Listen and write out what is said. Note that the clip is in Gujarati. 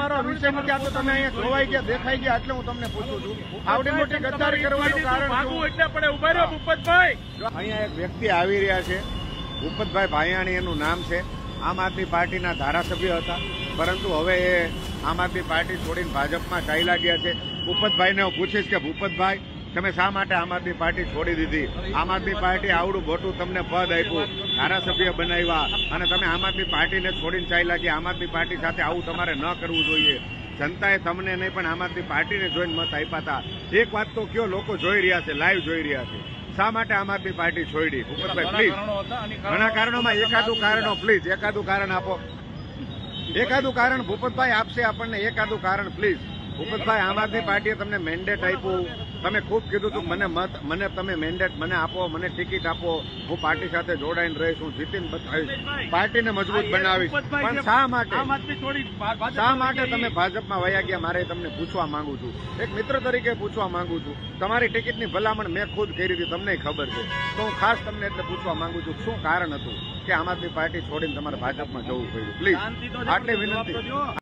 તમારો વિષય નથી. આ તો તમે અહીંયા જોવાઈ ગયા, દેખાઈ ગયા, એટલે હું તમને પૂછું છું. આવડી મોટી ગદ્દારી કરવાનું કારણ શું? એટલે પડે ઉભા રહ્યો ભૂપતભાઈ. અહીંયા એક વ્યક્તિ આવી રહ્યા છે, ભૂપતભાઈ ભાયાણી એનું નામ છે. આમ આદમી પાર્ટીના ધારાસભ્ય હતા, પરંતુ હવે એ આમ આદમી પાર્ટી છોડીને ભાજપમાં ચાલ્યા ગયા છે. ભૂપતભાઈને હું પૂછીશ કે ભૂપતભાઈ, તમે શા માટે આમ આદમી પાર્ટી છોડી દીધી? આમ આદમી પાર્ટી આવડું મોટું તમને પદ આપ્યું, ધારાસભ્ય બનાવ્યા, અને તમે આમ આદમી પાર્ટીને છોડીને ચાલ્યા ગયા. આમ આદમી પાર્ટી સાથે આવું તમારે ન કરવું જોઈએ. જનતાએ તમને નહીં પણ આમ આદમી પાર્ટીને જોઈને મત આપ્યા હતા. એક વાત તો કયો, લોકો જોઈ રહ્યા છે, લાઈવ જોઈ રહ્યા છે. શા માટે આમ આદમી પાર્ટી છોડી? ભૂપતભાઈ પ્લીઝ. ઘણા કારણોમાં એકાદું કારણ પ્લીઝ, એકાદું કારણ આપો. એકાદું કારણ ભૂપતભાઈ આપશે આપણને, એકાદું કારણ પ્લીઝ. ભૂપતભાઈ, આમ આદમી પાર્ટીએ તમને મેન્ડેટ આપ્યું, તમે ખૂબ કીધું હતું મને તમે મેન્ડેટ મને આપો, મને ટિકિટ આપો, હું પાર્ટી સાથે જોડાઈને રહીશ, હું જીતીને બતાવીશ, પાર્ટીને મજબૂત બનાવીશ. પણ શા માટે તમે ભાજપમાં વયા ગયા? મારે તમને પૂછવા માંગુ છું, એક મિત્ર તરીકે પૂછવા માંગુ છું. તમારી ટિકિટની ભલામણ મેં ખુદ કરી હતી, તમને ખબર છે, તો હું ખાસ તમને એટલે પૂછવા માંગુ છું, શું કારણ હતું કે આમ આદમી પાર્ટી છોડીને તમારે ભાજપમાં જવું પડ્યું? પ્લીઝ, આટલી વિનંતી.